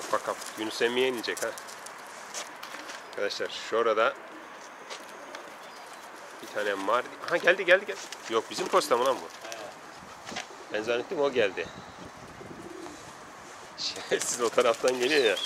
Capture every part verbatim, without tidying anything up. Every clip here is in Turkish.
bak bak. Yunus Emre'ye inecek ha. Arkadaşlar şurada bir tane Mardin. Ha geldi geldi geldi. Yok bizim posta mı lan bu? Ben zannettim o geldi. Şerefsiz o taraftan geliyor ya.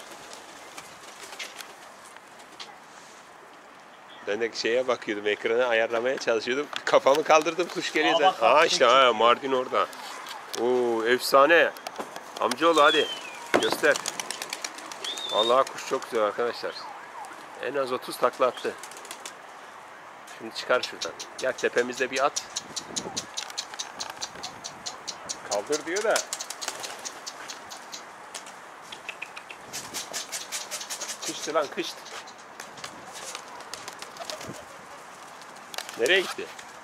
Ben de şeye bakıyordum, ekrana ayarlamaya çalışıyordum. Kafamı kaldırdım, kuş geliyor. Aa, bak, Aa bak, işte ha, Mardin orada. Oo efsane. Amcaoğlu hadi göster. Vallahi kuş çok güzel arkadaşlar. En az otuz takla attı. Şimdi çıkar şuradan. Gel tepemizde bir at. Kaldır diyor da. Kıştı lan kıştı. Nereye gitti?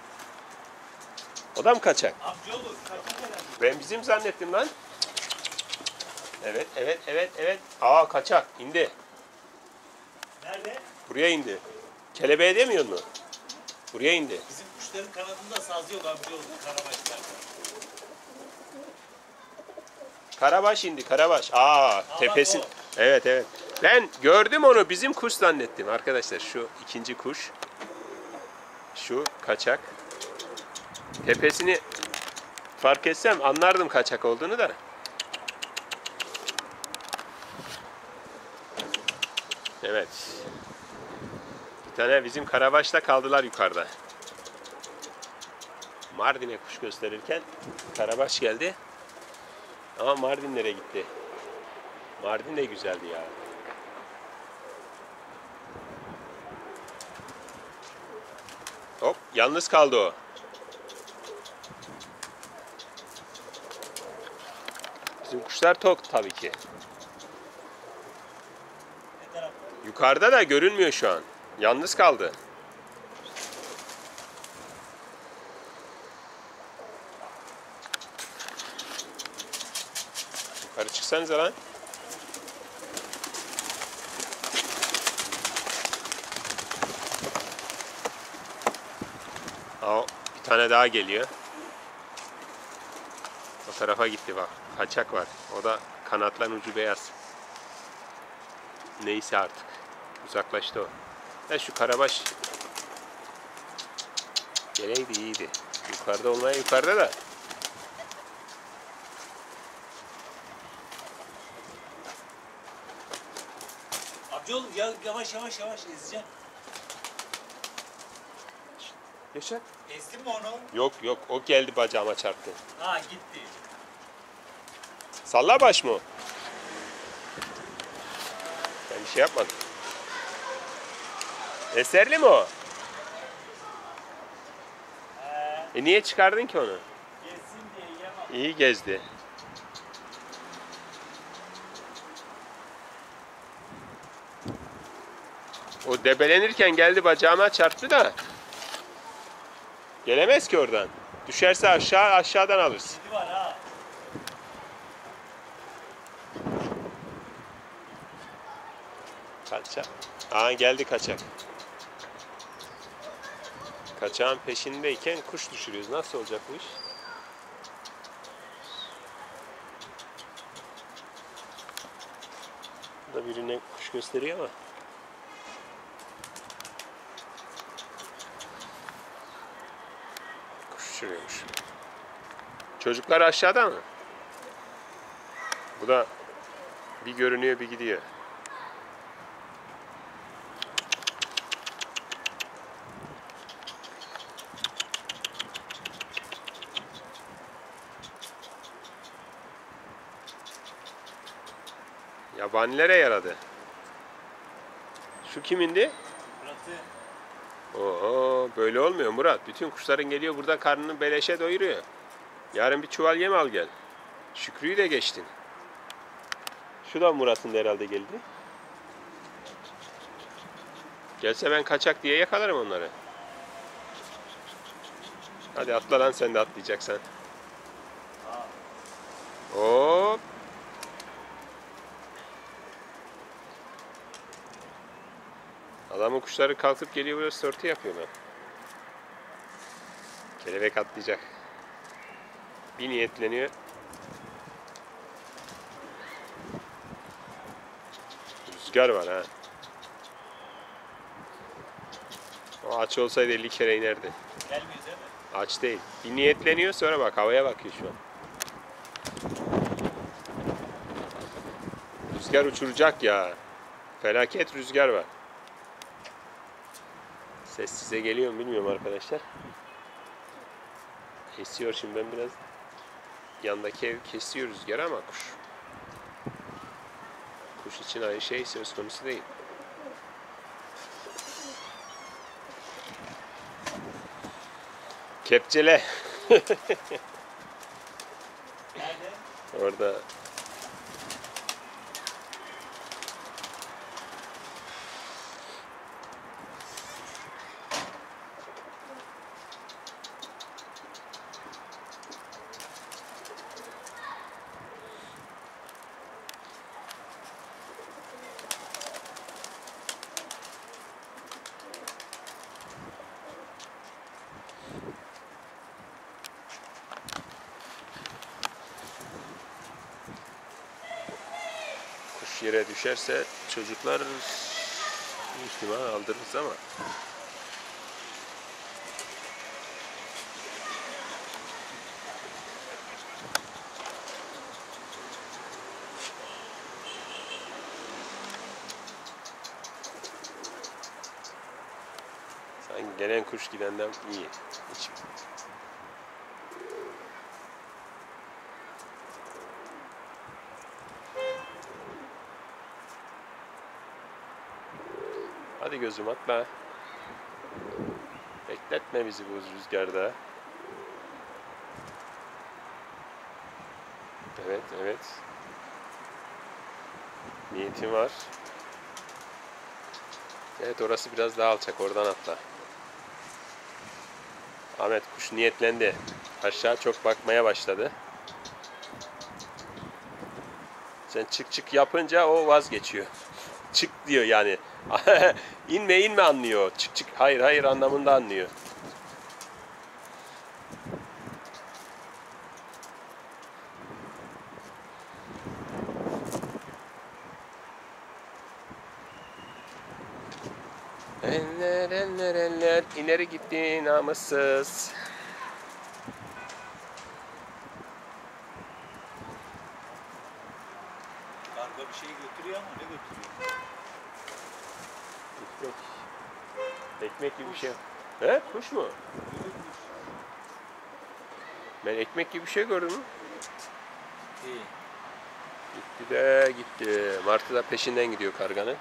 O da mı kaçak? Amcaoğlu kaçak herhalde. Ben bizim zannettim lan. Evet evet evet evet. Aa kaçak indi. Nerede? Buraya indi. Kelebeğe demiyor mu? Buraya indi. Bizim kuşların kanadında saz yok amcaoğlu. Karabaşlar. Karabaş indi Karabaş. Aa tepesin. Evet evet. Ben gördüm onu, bizim kuş zannettim arkadaşlar. Şu ikinci kuş. Şu kaçak. Tepesini fark etsem anlardım kaçak olduğunu da. Evet. Bir tane bizim Karabaş'ta kaldılar yukarıda. Mardin'e kuş gösterirken Karabaş geldi. Ama Mardin nereye gitti? Mardin de güzeldi ya. Hop, yalnız kaldı o. Bizim kuşlar tok tabii ki. Ne tarafta? Yukarıda da görünmüyor şu an. Yalnız kaldı. Yukarı çıksanıza lan. Aa, bir tane daha geliyor. O tarafa gitti bak. Kaçak var. O da kanatların ucu beyaz. Neyse artık. Uzaklaştı o. Ya şu Karabaş geleydi iyiydi. Yukarıda olmaya yukarıda da. Amcaoğlu ya, yavaş yavaş yavaş ezeceksin. Yaşar. Ezdin mi onu? Yok yok, o geldi bacağıma çarptı. Ha gitti. Salla baş mı o? Ben bir şey yapmadım. Eserli mi o? He. E niye çıkardın ki onu? Gezsin diye yemem. İyi gezdi. O debelenirken geldi bacağıma çarptı da. Gelemez ki oradan. Düşerse aşağı, aşağıdan alırız. Kedi var ha. Kaçak. Aa geldi kaçak. Kaçağın peşindeyken kuş düşürüyoruz. Nasıl olacak bu iş? Bu da birine kuş gösteriyor ama. Kuş düşürüyormuş. Çocuklar aşağıda mı? Bu da bir görünüyor bir gidiyor. Yabanilere yaradı. Şu kimindi? Burası. Oo, böyle olmuyor Murat. Bütün kuşların geliyor burada, karnını beleşe doyuruyor. Yarın bir çuval yem al gel. Şükrü'yü de geçtin. Şu da Murat'ın da herhalde geldi. Gelse ben kaçak diye yakalarım onları. Hadi atla lan, sen de atlayacaksan. Hop. Adamın kuşları kalkıp geliyor, buraya sörtü yapıyorlar. Kelebek atlayacak. Bir niyetleniyor. Rüzgar var ha. O aç olsaydı elli kere inerdi. Gelmiyor değil mi? Aç değil. Bir niyetleniyor, sonra bak havaya bakıyor şu an. Rüzgar uçuracak ya. Felaket rüzgar var. Ses size geliyor mu bilmiyorum arkadaşlar. Esiyor şimdi, ben biraz yandaki ev kesiyor rüzgar ama kuş. Kuş için aynı şey söz konusu değil. Kepçele. Nerede? Orada. Kuş yere düşerse çocuklar ihtimal aldırırız ama sanki gelen kuş gidenden iyi. Hiç. Hadi gözüm atla. Bekletme bizi bu rüzgarda. Evet, evet. Niyetim var. Evet, orası biraz daha alçak. Oradan atla. Ahmet, kuş niyetlendi. Aşağı çok bakmaya başladı. Sen çık çık yapınca o vazgeçiyor. Çık diyor yani. İnme inme anlıyor. Çık çık hayır hayır anlamında anlıyor. Eller eller eller ileri gitti namussuz. Karga bir şey götürüyor ama ne götürüyor? Ekmek. Ekmek gibi bir şey. He? Kuş mu? Ben ekmek gibi bir şey gördüm mü? İyi. Gitti de gitti. Martı da peşinden gidiyor karganın.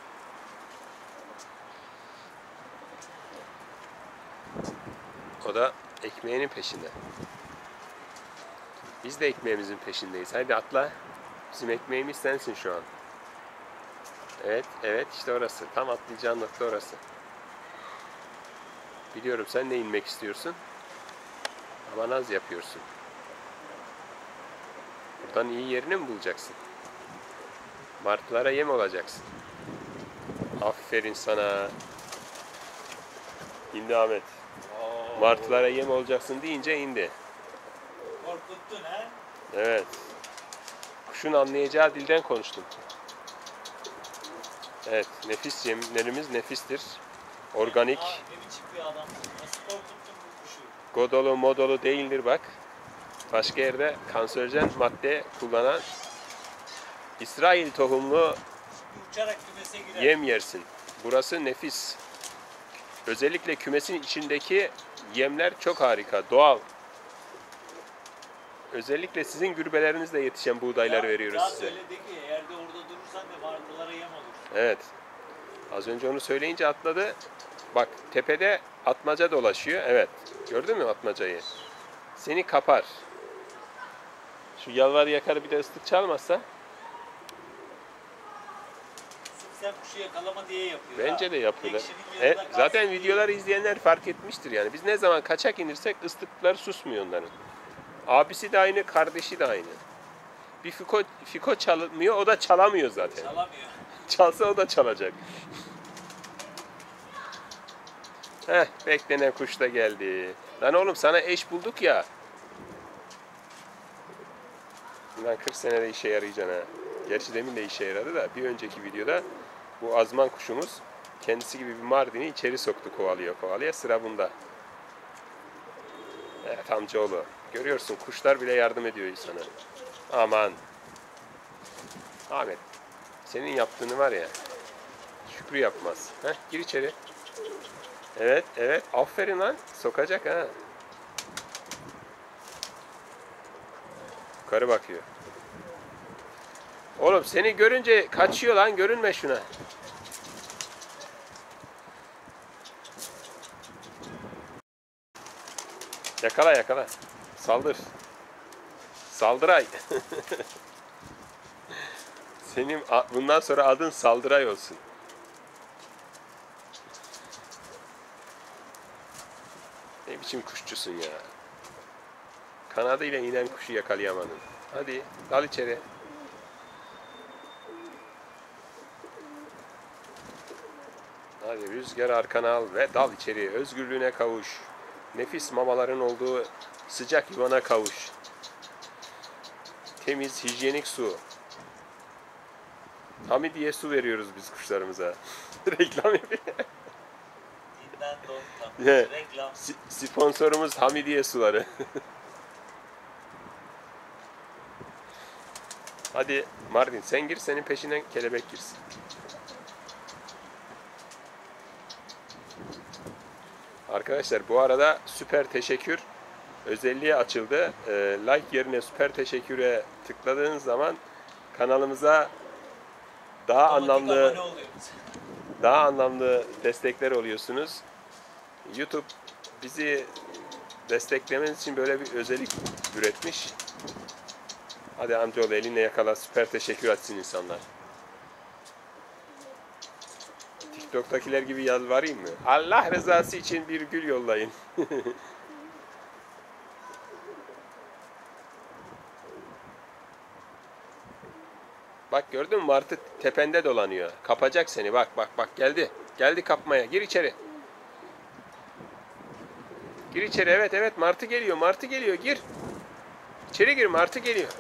O da ekmeğinin peşinde. Biz de ekmeğimizin peşindeyiz. Hadi atla. Bizim ekmeğimiz sensin şu an. Evet, evet işte orası. Tam atlayacağın nokta orası. Biliyorum sen de inmek istiyorsun. Ama naz yapıyorsun. Buradan iyi yerini mi bulacaksın? Martılara yem olacaksın. Aferin sana. İndi Ahmet. Oo. Martılara yem olacaksın deyince indi. Korkuttun ha? Evet. Kuşun anlayacağı dilden konuştum. Evet, nefis yemlerimiz nefistir. Organik, Aa, ne biçim bir adamsın? Nasıl korkuttun bu kuşu? godolu modolu değildir bak. Başka yerde kanserojen madde kullanan İsrail tohumlu Bir uçarak kümese girer. yem yersin. Burası nefis. Özellikle kümesin içindeki yemler çok harika, doğal. Özellikle sizin gürbelerinizle yetişen buğdayları Ya, veriyoruz daha size. söyle de ki eğer de orada durursan da martılara yem olur. Evet. Az önce onu söyleyince atladı. Bak tepede atmaca dolaşıyor. Evet. Gördün mü atmacayı? Seni kapar. Şu yalvar yakar bir de ıslık çalmazsa Sırf sen kuşu yakalama diye yapıyor. bence ha. de yapıyorlar. Ekşinin E, yanında kalsın zaten diye. videoları izleyenler fark etmiştir yani. Biz ne zaman kaçak inirsek ıslıklar susmuyor onların. Abisi de aynı, kardeşi de aynı. Bir fiko, fiko çalmıyor, o da çalamıyor zaten. Çalamıyor. Çalsa o da çalacak. Heh, beklenen kuş da geldi. Lan oğlum sana eş bulduk ya. Lan kırk senede işe yarayacaksın ha. Gerçi demin de işe yaradı da bir önceki videoda bu azman kuşumuz kendisi gibi bir mardini içeri soktu kovalıyor kovalıyor. Sıra bunda. Evet amcaoğlu. Görüyorsun kuşlar bile yardım ediyor insana. Aman. Ahmet. Senin yaptığını var ya. Şükrü yapmaz. Heh, gir içeri. Evet evet. Aferin lan. Sokacak ha. Yukarı bakıyor. Oğlum seni görünce kaçıyor lan. Görünme şuna. Yakala yakala. Saldır. Saldıray. Senin bundan sonra adın Saldıray olsun. Ne biçim kuşçusun ya. Kanadıyla inen kuşu yakalayamadın. Hadi dal içeri. Hadi rüzgar arkana al ve dal içeri. Özgürlüğüne kavuş. Nefis mamaların olduğu sıcak yuvana kavuş. Temiz, hijyenik su. Hamidiye su veriyoruz biz kuşlarımıza. Reklam yapıyor. Dinden dontan. Yeah. Reklam. S- Sponsorumuz Hamidiye suları. Hadi Mardin sen gir, senin peşinden kelebek girsin. Arkadaşlar bu arada süper teşekkür özelliği açıldı. Ee, like yerine süper teşekküre tıkladığınız zaman kanalımıza daha Otomatik anlamlı abone oluyoruz. daha anlamlı destekler oluyorsunuz. YouTube bizi desteklemeniz için böyle bir özellik üretmiş. Hadi amcaoğlu elinle yakala, süper teşekkür etsin insanlar. TikTok'takiler gibi yalvarayım mı? Allah rızası için bir gül yollayın. Bak gördün mü martı tepende dolanıyor. Kapacak seni bak bak bak geldi. Geldi kapmaya. Gir içeri. Gir içeri evet evet martı geliyor martı geliyor gir. İçeri gir martı geliyor.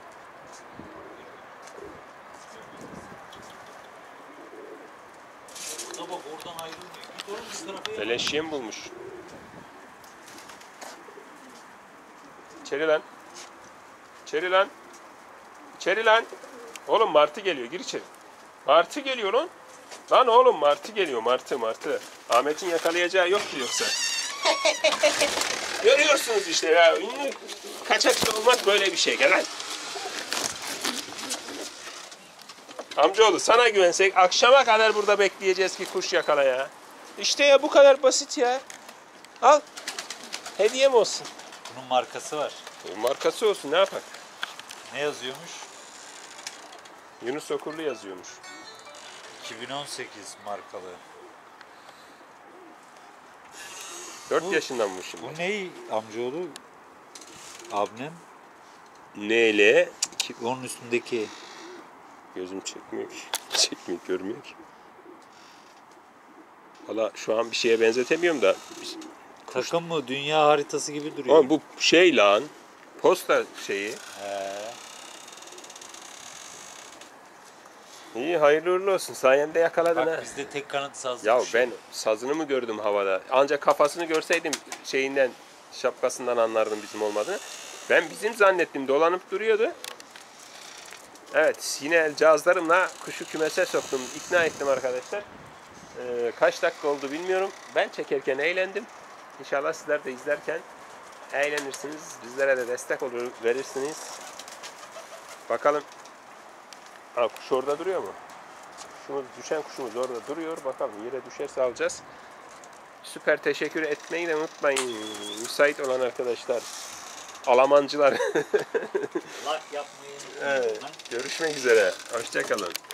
Burada bak oradan ayrılmıyor. Git oğlum bu tarafa ya. Beleşyem bulmuş. İçeri lan. İçeri lan. İçeri lan. Oğlum martı geliyor gir içeri. Martı geliyor lan. Lan oğlum martı geliyor martı martı. Ahmet'in yakalayacağı yoktu yoksa. Görüyorsunuz işte ya. Ünlü kaçakçı olmak böyle bir şey. Gel lan. Amcaoğlu sana güvensek akşama kadar burada bekleyeceğiz ki kuş yakala ya. İşte ya bu kadar basit ya. Al. Hediyem olsun. Bunun markası var. E, markası olsun ne yapar? Ne yazıyormuş? Yunus Okurlu yazıyormuş. iki bin on sekiz markalı. dört Bu- yaşından bu şimdi. Bu ney amcaoğlu? Abnem. Neyle? Onun üstündeki. Gözüm çekmiyor ki. Çekmiyor, görmüyor ki. Valla şu an bir şeye benzetemiyorum da. Takım mı? Dünya haritası gibi duruyor. Ama bu şey lan. Posta şeyi. He. İyi hayırlı uğurlu olsun. Sayende yakaladın Bak ha. bizde tek kanat sazlı Ya kuş. ben sazını mı gördüm havada? Ancak kafasını görseydim şeyinden, şapkasından anlardım bizim olmadığını. Ben bizim zannettim. Dolanıp duruyordu. Evet, yine el cihazlarımla kuşu kümese soktum. İkna ettim arkadaşlar. Ee, kaç dakika oldu bilmiyorum. Ben çekerken eğlendim. İnşallah sizler de izlerken eğlenirsiniz. Bizlere de destek olur, verirsiniz. Bakalım. Ha, kuş orada duruyor mu? Kuşumuz, düşen kuşumuz orada duruyor. Bakalım yere düşerse alacağız. Süper teşekkür etmeyi de unutmayın. Müsait olan arkadaşlar. Alamancılar. Lak yapmayı. Evet, görüşmek üzere. Hoşça kalın.